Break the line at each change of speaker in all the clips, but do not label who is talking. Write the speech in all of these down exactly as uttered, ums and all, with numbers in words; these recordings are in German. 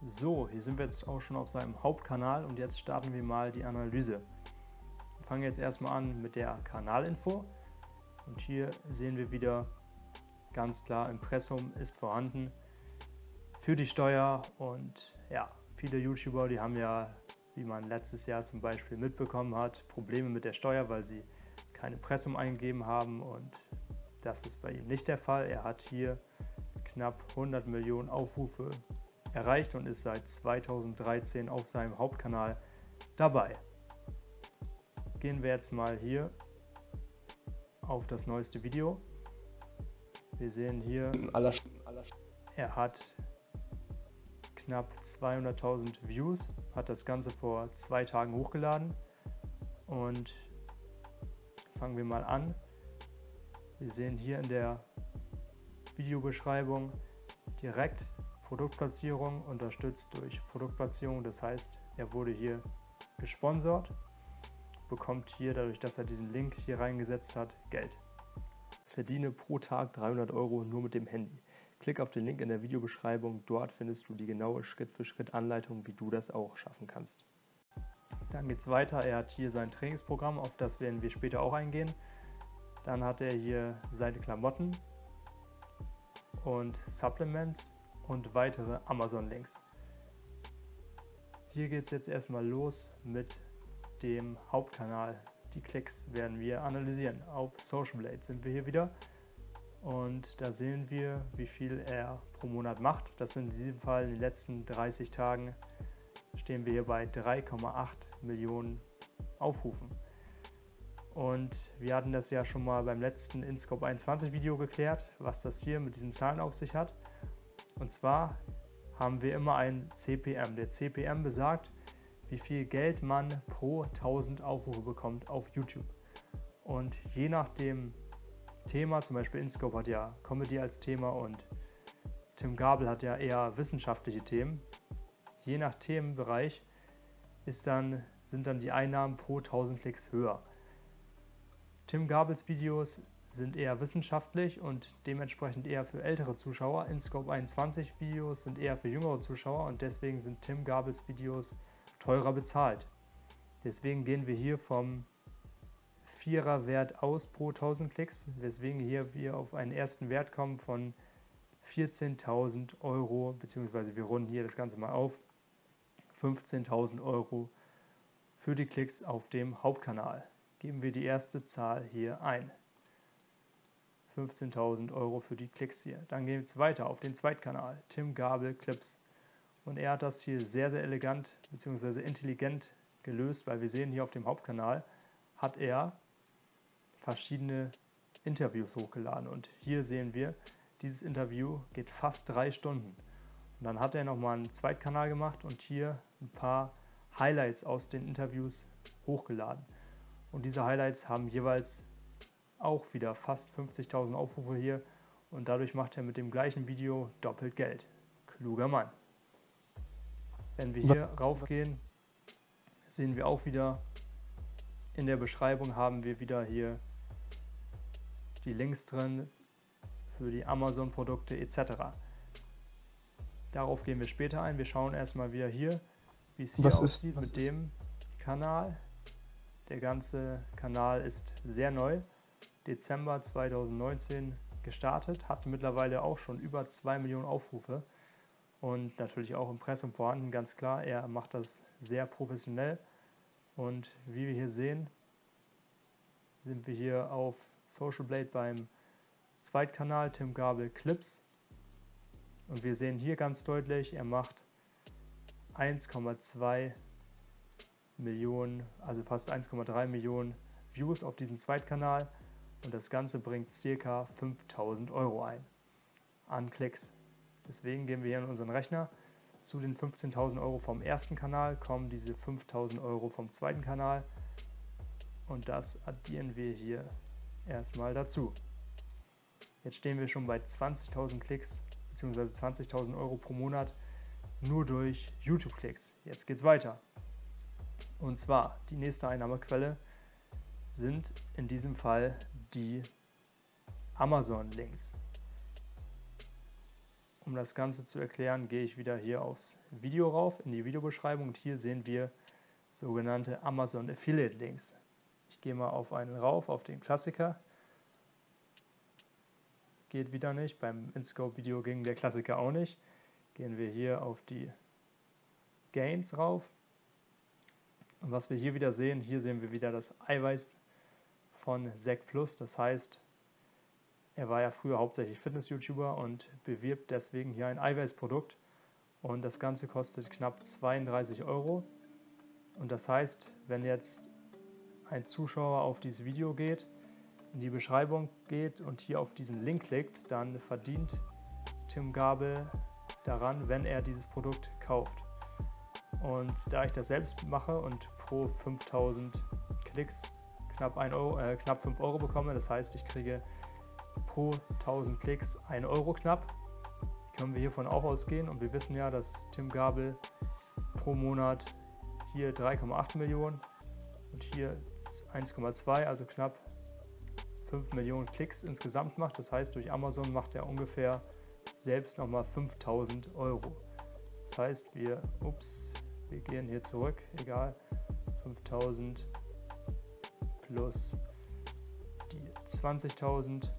So, hier sind wir jetzt auch schon auf seinem Hauptkanal und jetzt starten wir mal die Analyse. Wir fangen jetzt erstmal an mit der Kanalinfo und hier sehen wir wieder ganz klar, Impressum ist vorhanden für die Steuer und ja, viele YouTuber, die haben ja, wie man letztes Jahr zum Beispiel mitbekommen hat, Probleme mit der Steuer, weil sie kein Impressum eingegeben haben und das ist bei ihm nicht der Fall. Er hat hier knapp hundert Millionen Aufrufe erreicht und ist seit zweitausenddreizehn auf seinem Hauptkanal dabei. Gehen wir jetzt mal hier auf das neueste Video. Wir sehen hier, er hat knapp zweihunderttausend Views, hat das Ganze vor zwei Tagen hochgeladen und fangen wir mal an. Wir sehen hier in der Videobeschreibung direkt Produktplatzierung, unterstützt durch Produktplatzierung, das heißt, er wurde hier gesponsert, bekommt hier, dadurch, dass er diesen Link hier reingesetzt hat, Geld. Verdiene pro Tag dreihundert Euro nur mit dem Handy. Klick auf den Link in der Videobeschreibung, dort findest du die genaue Schritt-für-Schritt-Anleitung, wie du das auch schaffen kannst. Dann geht es weiter, er hat hier sein Trainingsprogramm, auf das werden wir später auch eingehen. Dann hat er hier seine Klamotten und Supplements und weitere Amazon-Links. Hier geht es jetzt erstmal los mit dem Hauptkanal. Die Klicks werden wir analysieren. Auf Social Blade sind wir hier wieder und da sehen wir, wie viel er pro Monat macht. Das sind in diesem Fall in den letzten dreißig Tagen stehen wir hier bei drei Komma acht Millionen Aufrufen. Und wir hatten das ja schon mal beim letzten InScope einundzwanzig Video geklärt, was das hier mit diesen Zahlen auf sich hat. Und zwar haben wir immer ein C P M. Der C P M besagt, wie viel Geld man pro tausend Aufrufe bekommt auf YouTube. Und je nach dem Thema, zum Beispiel InScope hat ja Comedy als Thema und Tim Gabel hat ja eher wissenschaftliche Themen. Je nach Themenbereich ist dann, sind dann die Einnahmen pro tausend Klicks höher. Tim Gabels Videos sind eher wissenschaftlich und dementsprechend eher für ältere Zuschauer. InScope einundzwanzig Videos sind eher für jüngere Zuschauer und deswegen sind Tim Gabels Videos teurer bezahlt. Deswegen gehen wir hier vom Vierer Wert aus pro tausend Klicks, weswegen hier wir auf einen ersten Wert kommen von vierzehntausend Euro, beziehungsweise wir runden hier das Ganze mal auf, fünfzehntausend Euro für die Klicks auf dem Hauptkanal. Geben wir die erste Zahl hier ein. fünfzehntausend Euro für die Klicks hier. Dann geht es weiter auf den Zweitkanal, Tim Gabel Clips. Und er hat das hier sehr, sehr elegant bzw. intelligent gelöst, weil wir sehen hier auf dem Hauptkanal, hat er verschiedene Interviews hochgeladen. Und hier sehen wir, dieses Interview geht fast drei Stunden. Und dann hat er nochmal einen Zweitkanal gemacht und hier ein paar Highlights aus den Interviews hochgeladen. Und diese Highlights haben jeweils auch wieder fast fünfzigtausend Aufrufe hier und dadurch macht er mit dem gleichen Video doppelt Geld. Kluger Mann. Wenn wir hier raufgehen, sehen wir auch wieder, in der Beschreibung haben wir wieder hier die Links drin für die Amazon-Produkte et cetera. Darauf gehen wir später ein. Wir schauen erstmal wieder hier, wie es hier
was
aussieht
ist,
mit dem Kanal. Der ganze Kanal ist sehr neu. Dezember zweitausendneunzehn gestartet, hat mittlerweile auch schon über zwei Millionen Aufrufe und natürlich auch Impressum vorhanden, ganz klar. Er macht das sehr professionell und wie wir hier sehen, sind wir hier auf Social Blade beim Zweitkanal Tim Gabel Clips und wir sehen hier ganz deutlich, er macht eins Komma zwei Millionen, also fast eins Komma drei Millionen Views auf diesem Zweitkanal. Und das Ganze bringt ca. fünftausend Euro ein an Klicks. Deswegen gehen wir hier in unseren Rechner. Zu den fünfzehntausend Euro vom ersten Kanal kommen diese fünftausend Euro vom zweiten Kanal. Und das addieren wir hier erstmal dazu. Jetzt stehen wir schon bei zwanzigtausend Klicks bzw. zwanzigtausend Euro pro Monat nur durch YouTube-Klicks. Jetzt geht's weiter. Und zwar die nächste Einnahmequelle sind in diesem Fall die Amazon-Links. Um das Ganze zu erklären, gehe ich wieder hier aufs Video rauf, in die Videobeschreibung, und hier sehen wir sogenannte Amazon Affiliate Links. Ich gehe mal auf einen rauf, auf den Klassiker. Geht wieder nicht, beim InScope-Video ging der Klassiker auch nicht. Gehen wir hier auf die Gains rauf. Und was wir hier wieder sehen, hier sehen wir wieder das Eiweiß von Zac Plus. Das heißt, er war ja früher hauptsächlich Fitness-YouTuber und bewirbt deswegen hier ein Eiweißprodukt. Und das Ganze kostet knapp zweiunddreißig Euro. Und das heißt, wenn jetzt ein Zuschauer auf dieses Video geht, in die Beschreibung geht und hier auf diesen Link klickt, dann verdient Tim Gabel daran, wenn er dieses Produkt kauft. Und da ich das selbst mache und pro fünftausend Klicks knapp, ein Euro, äh, knapp fünf Euro bekomme, das heißt, ich kriege pro tausend Klicks ein Euro knapp, können wir hiervon auch ausgehen. Und wir wissen ja, dass Tim Gabel pro Monat hier drei Komma acht Millionen und hier eins Komma zwei, also knapp fünf Millionen Klicks insgesamt macht. Das heißt, durch Amazon macht er ungefähr selbst nochmal fünftausend Euro. Das heißt, wir, ups, wir gehen hier zurück, egal, fünftausend plus die zwanzigtausend,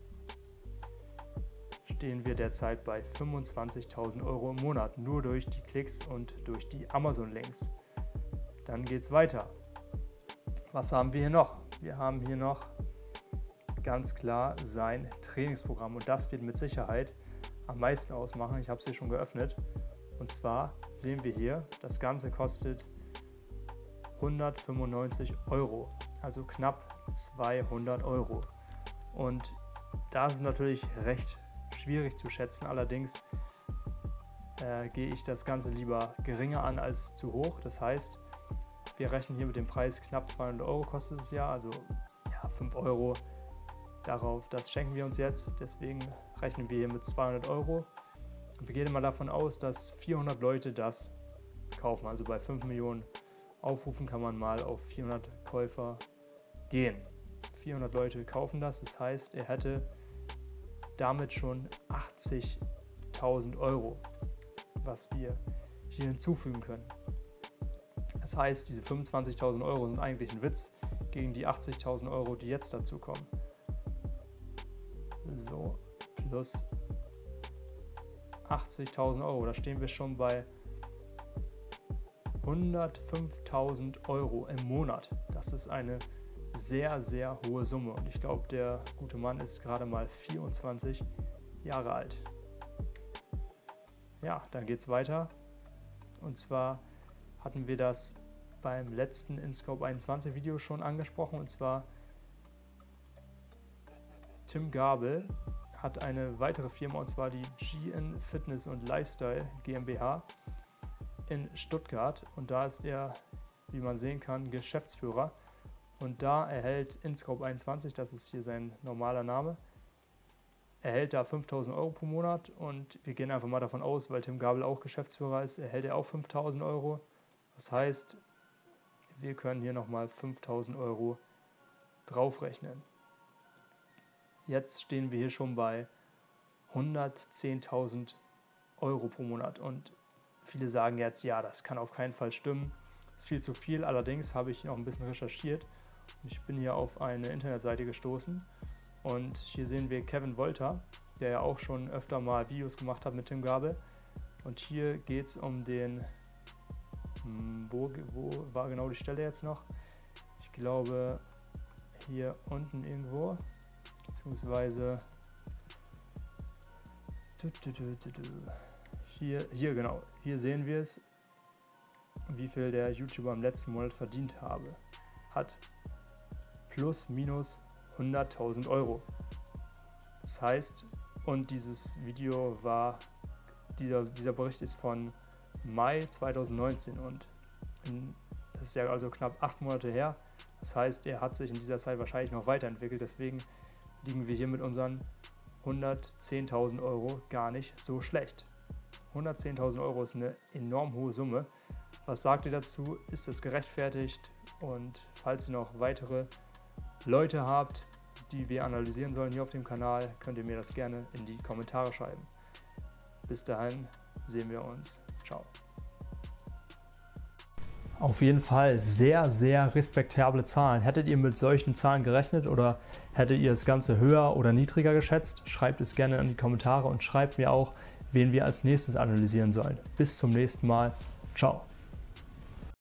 stehen wir derzeit bei fünfundzwanzigtausend Euro im Monat, nur durch die Klicks und durch die Amazon-Links. Dann geht es weiter. Was haben wir hier noch? Wir haben hier noch ganz klar sein Trainingsprogramm, und das wird mit Sicherheit am meisten ausmachen. Ich habe es hier schon geöffnet, und zwar sehen wir hier, das Ganze kostet hundertfünfundneunzig Euro, also knapp zweihundert Euro. Und das ist natürlich recht schwierig zu schätzen, allerdings äh, gehe ich das Ganze lieber geringer an als zu hoch. Das heißt, wir rechnen hier mit dem Preis knapp zweihundert Euro kostet es ja, also ja, fünf Euro darauf, das schenken wir uns jetzt, deswegen rechnen wir hier mit zweihundert Euro. Und wir gehen mal davon aus, dass vierhundert Leute das kaufen, also bei fünf Millionen Aufrufen kann man mal auf vierhundert Käufer gehen. vierhundert Leute kaufen das, das heißt, er hätte damit schon achtzigtausend Euro, was wir hier hinzufügen können. Das heißt, diese fünfundzwanzigtausend Euro sind eigentlich ein Witz gegen die achtzigtausend Euro, die jetzt dazu kommen. So, plus achtzigtausend Euro, da stehen wir schon bei hundertfünftausend Euro im Monat. Das ist eine sehr, sehr hohe Summe, und ich glaube, der gute Mann ist gerade mal vierundzwanzig Jahre alt. Ja, dann geht es weiter, und zwar hatten wir das beim letzten InScope einundzwanzig Video schon angesprochen, und zwar Tim Gabel hat eine weitere Firma, und zwar die G N Fitness und Lifestyle GmbH in Stuttgart, und da ist er, wie man sehen kann, Geschäftsführer, und da erhält InScope einundzwanzig, das ist hier sein normaler Name, erhält da fünftausend Euro pro Monat, und wir gehen einfach mal davon aus, weil Tim Gabel auch Geschäftsführer ist, erhält er auch fünftausend Euro. Das heißt, wir können hier nochmal fünftausend Euro draufrechnen. Jetzt stehen wir hier schon bei hundertzehntausend Euro pro Monat, und viele sagen jetzt, ja, das kann auf keinen Fall stimmen, das ist viel zu viel. Allerdings habe ich noch ein bisschen recherchiert und ich bin hier auf eine Internetseite gestoßen, und hier sehen wir Kevin Wolter, der ja auch schon öfter mal Videos gemacht hat mit Tim Gabel, und hier geht es um den, wo, wo war genau die Stelle jetzt noch? Ich glaube hier unten irgendwo, beziehungsweise hier, hier genau, hier sehen wir es, wie viel der YouTuber im letzten Monat verdient habe, hat. Plus, minus hunderttausend Euro. Das heißt, und dieses Video war, dieser, dieser Bericht ist von Mai zweitausendneunzehn, und das ist ja also knapp acht Monate her. Das heißt, er hat sich in dieser Zeit wahrscheinlich noch weiterentwickelt, deswegen liegen wir hier mit unseren hundertzehntausend Euro gar nicht so schlecht. hundertzehntausend Euro ist eine enorm hohe Summe. Was sagt ihr dazu? Ist es gerechtfertigt? Und falls ihr noch weitere Leute habt, die wir analysieren sollen hier auf dem Kanal, könnt ihr mir das gerne in die Kommentare schreiben. Bis dahin sehen wir uns. Ciao.
Auf jeden Fall sehr, sehr respektable Zahlen. Hättet ihr mit solchen Zahlen gerechnet oder hättet ihr das Ganze höher oder niedriger geschätzt? Schreibt es gerne in die Kommentare und schreibt mir auch, wen wir als nächstes analysieren sollen. Bis zum nächsten Mal. Ciao.